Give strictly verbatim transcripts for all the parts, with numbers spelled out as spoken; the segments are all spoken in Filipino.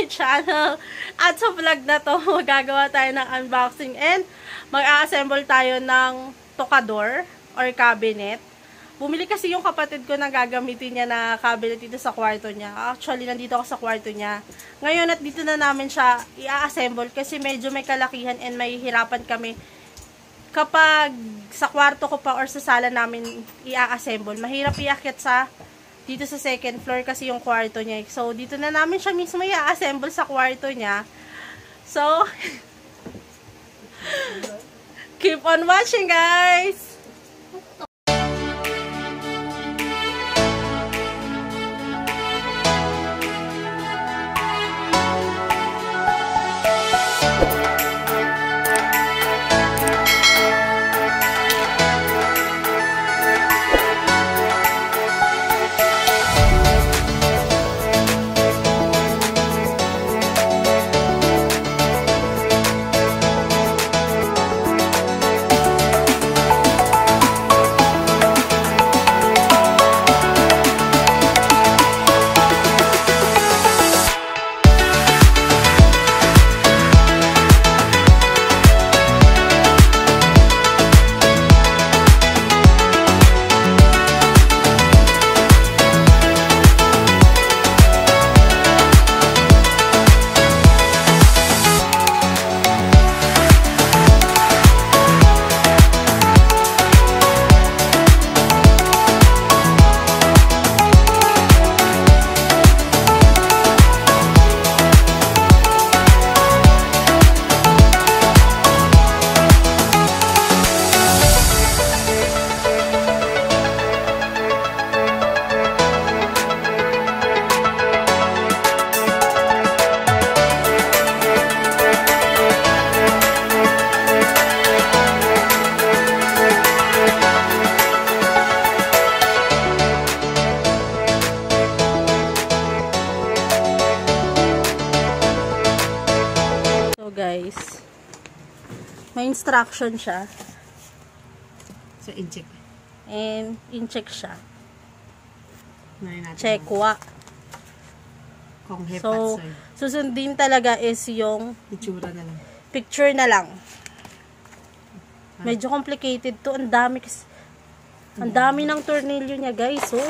channel. At sa vlog na to, magagawa tayo ng unboxing and mag-a-assemble tayo ng tokador or cabinet. Bumili kasi yung kapatid ko na gagamitin niya na cabinet dito sa kwarto niya. Actually, nandito ako sa kwarto niya. Ngayon at dito na namin siya i-assemble kasi medyo may kalakihan and may hirapan kami. Kapag sa kwarto ko pa or sa sala namin i-assemble, mahirap iakyat sa dito sa second floor kasi yung kwarto niya. So, dito na namin siya mismo i-assemble sa kwarto niya. So, keep on watching, guys! Guys, may instruction siya. So, in-check. And, in-check siya. Check wa. Kung so, susundin talaga is yung picture na lang. Picture na lang. Medyo complicated to. Ang dami kasi. Ang dami ng tornilyo niya, guys. Oh.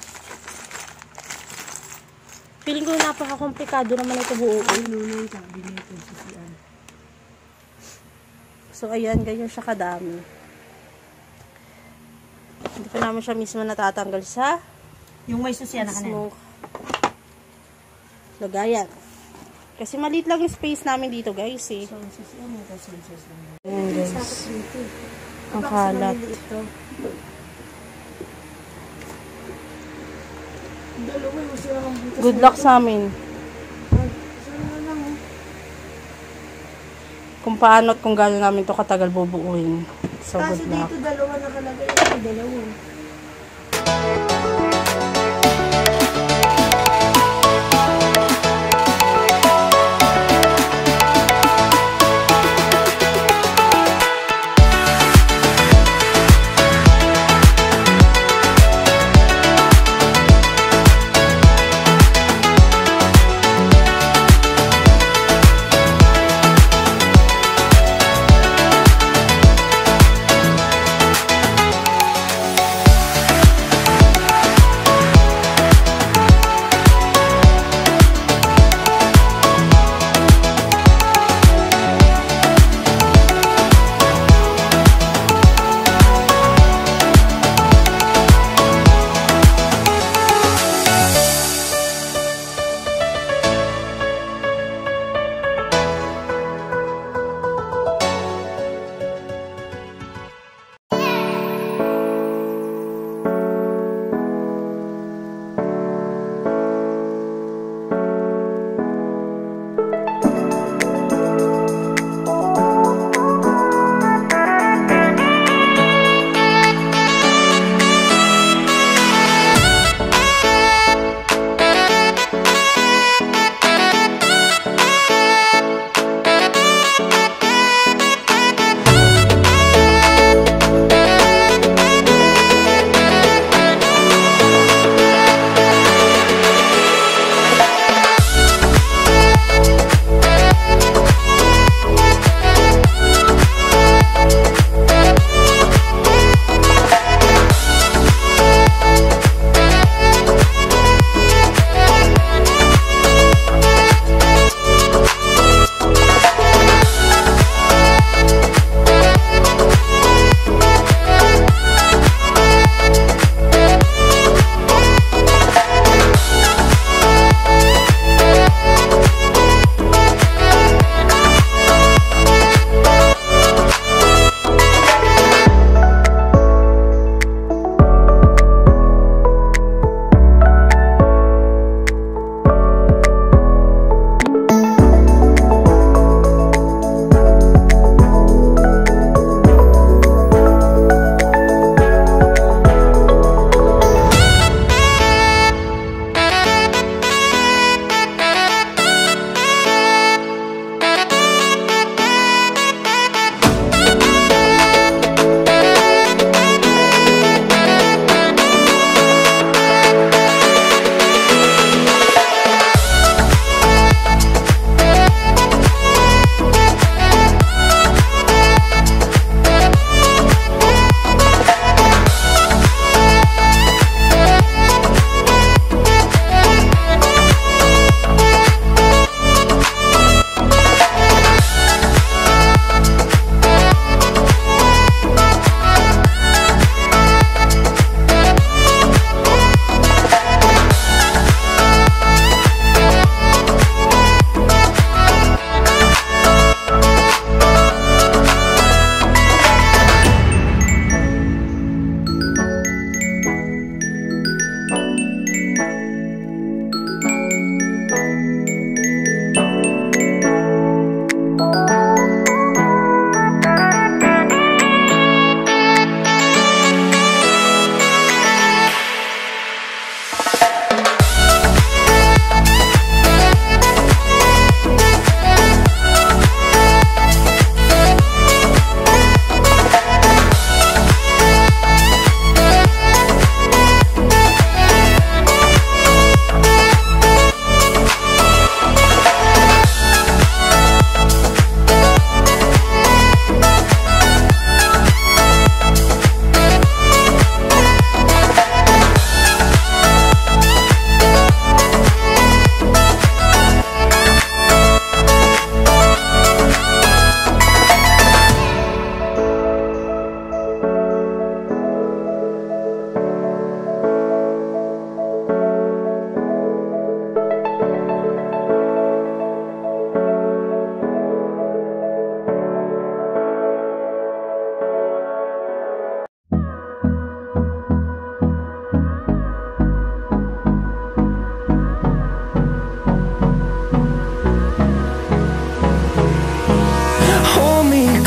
Feeling ko napaka-komplikado naman ito buo. So, ayan, ganyan siya kadami. Hindi pa naman siya mismo natatanggal sa yung may susiyan na kanina. Lagayan. Kasi maliit lang yung space namin dito, guys, eh. So, susiyan na ito. Ayan, guys. Ang kalat. Good luck sa amin. Kung paano at kung gano'n namin to katagal bubuuin. So, good luck. Kasi dito dalawa nakalagay. Ito dalawa.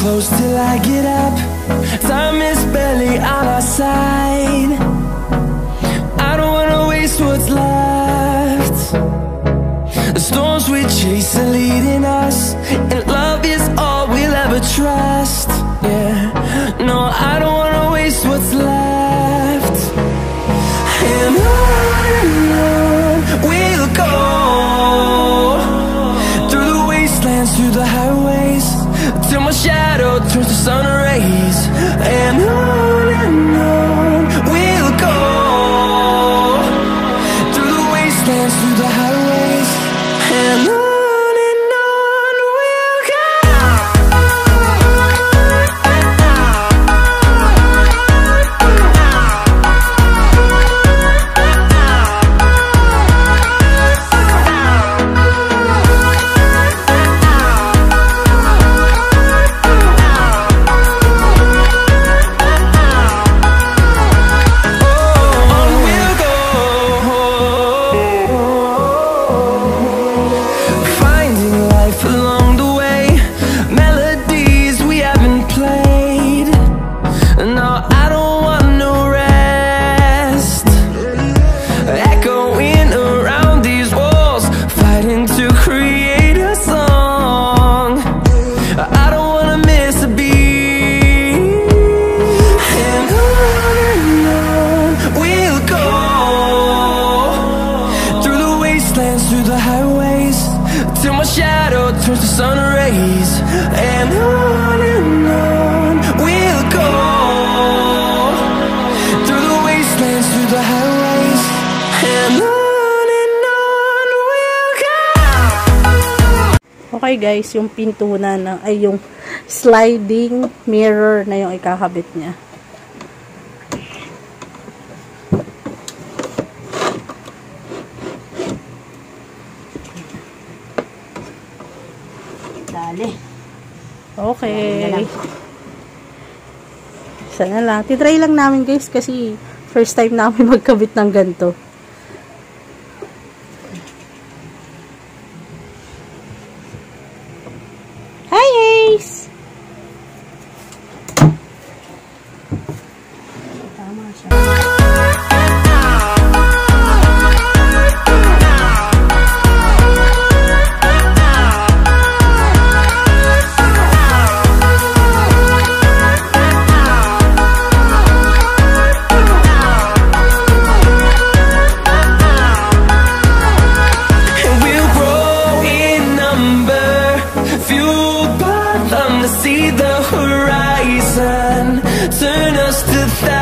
close till I get up. Time is barely on our side. I don't wanna waste what's left. The storms we chase are leading us, and love is all we'll ever trust. Yeah, no, I don't wanna waste what's left. And on and on we'll go, through the wastelands, through the highways, till my shadow turns to sun rays. And on and on we'll go, through the wastelands, through the highways, and on. Through the highways, till my shadow turns to sun rays. And on and on we'll go, through the wastelands, through the highways, and on and on we'll go. Okay guys, yung pintunan na, ay yung sliding mirror na yung ikakabit niya. Okay. Sana lang. Titry lang namin guys kasi first time namin magkabit ng ganito. Hi guys! Tama siya. See the horizon, turn us to thousands.